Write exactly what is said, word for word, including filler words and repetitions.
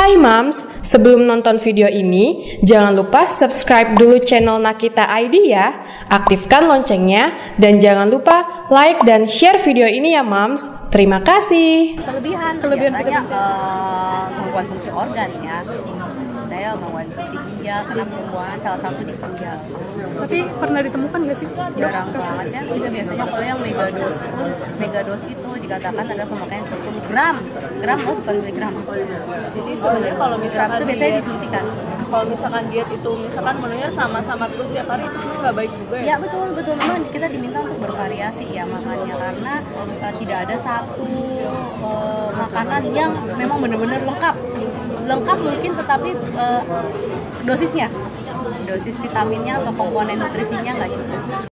Hai Mams, sebelum nonton video ini, jangan lupa subscribe dulu channel Nakita I D ya, aktifkan loncengnya, dan jangan lupa like dan share video ini ya Mams. Terima kasih. Kelebihan, Kelebihan biasanya vitamin C. uh, gangguan fungsi organ ya. Saya gangguan fungsi ginjal karena pembuangan salah satu di ginjal. Tapi pernah ditemukan nggak sih? Jarang banget ya. Itu biasanya kalau yang megados pun, megados itu dikatakan ada pemakaian sepuluh gram. Gram oh bukan miligram. Jadi sebenarnya kalau Gram misalkan itu biasanya diet, disuntikan. kalau misalkan diet itu misalkan menunya sama-sama terus tiap hari itu sebenarnya nggak baik juga ya. Ya betul betul memang kita diminta untuk bervariasi ya makannya karena uh, tidak ada satu uh, makanan yang memang benar-benar lengkap. Lengkap mungkin tetapi uh, dosisnya, dosis vitaminnya atau komponen nutrisinya nggak cukup.